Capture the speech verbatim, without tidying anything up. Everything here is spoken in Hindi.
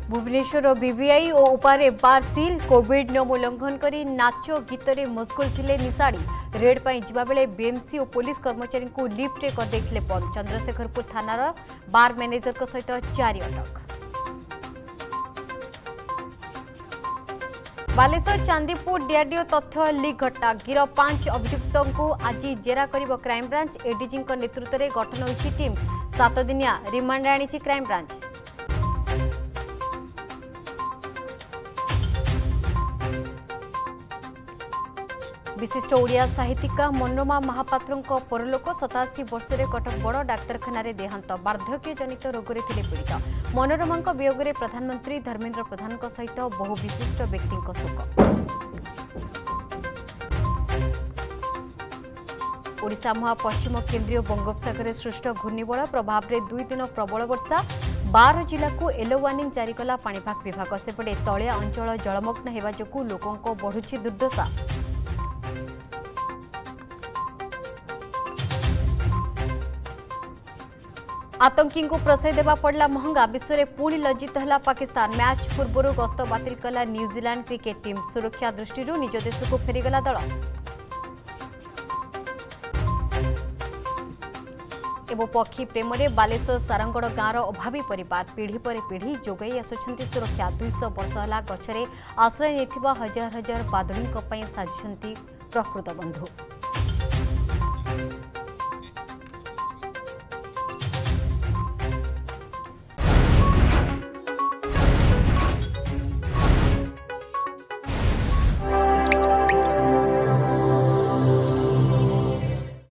भुवनेश्वर बीबीआई और उपारे बार सील कोविड नियम उल्लंघन करी नाच गीतरे मशगुल थिले निशाड़ी रेड पर जिबा बेले बीएमसी और पुलिस कर्मचारी को लिफ्ट करदे बंद चंद्रशेखरपुर थानार बार मैनेजर सहित चारि अटक। बालेश्वर चांदीपुर डीआरडीओ तथ्य लीक घटना गिरफ पांच अभियुक्तों को आज जेरा करिब क्राइमब्रांच एडीजी नेतृत्व में गठन होइछि टीम सात दिनिया रिमांड आनिछि क्राइमब्रांच। विशिष्ट ओडिया साहित्यिका मनोरमा महापात्र परलोक सताशी वर्ष में कटक बड़ डाक्तरखाना देहांत वार्धक्य जनित रोगरे थिले पीड़ित मनोरमा वियोग में प्रधानमंत्री धर्मेंद्र प्रधान सहित बहु विशिष्ट व्यक्ति शोक। ओडिशा महा पश्चिम केन्द्रीय बंगोपसागर सृष्ट घूर्णिबल प्रभाव में दुई दिन प्रबल वर्षा बार जिला को येलो वार्निंग जारी कला पाणीपाग विभाग सेपटे तलिया अंचल जलमग्न होगा जो लोकों बढ़ुछि दुर्दशा। आतंकी को प्रशय देवा पड़ला महंगा विश्व में पुणी लज्जित है पाकिस्तान मैच पूर्व गस्त बातिल कला न्यूजीलैंड क्रिकेट टीम सुरक्षा दृष्टि निज देश को फेरीगला दल। एवं पक्षी प्रेम में बालेश्वर सारंगड़ गाँवर अभावी परिवार पीढ़ी पर पीढ़ी जोगाई आसुछंती सुरक्षा दुईश वर्ष है गछरे आश्रय नहीं हजार हजार बादुड़ी साजिशंती प्रकृत बंधु।